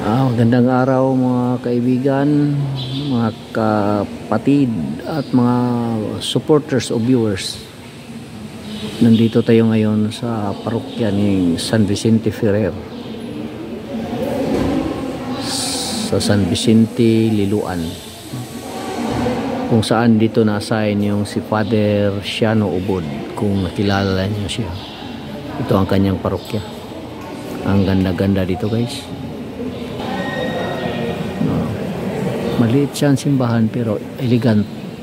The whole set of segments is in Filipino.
Magandang araw mga kaibigan, mga kapatid at mga supporters o viewers. Nandito tayo ngayon sa parokya ni San Vicente Ferrer, sa San Vicente, Liloan, kung saan dito na-assign yung si Father Shiano Ubod, kung nakilala niyo siya. Ito ang kanyang parokya. Ang ganda-ganda dito, guys. Maliit siya ang simbahan pero elegant.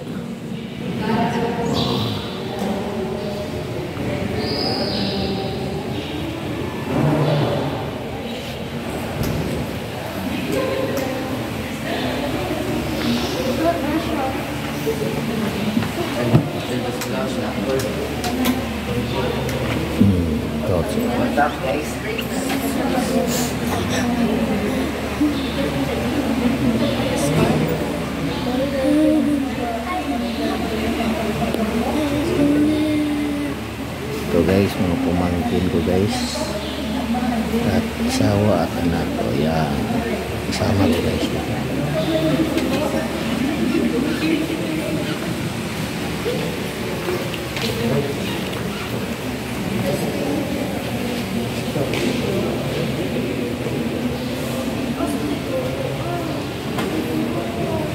Ito guys, mga pumangkin ko guys, at asawa at anak ko. Yan, kasama ko guys.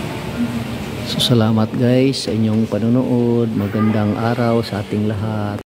So salamat guys sa inyong panonood. Magandang araw sa ating lahat.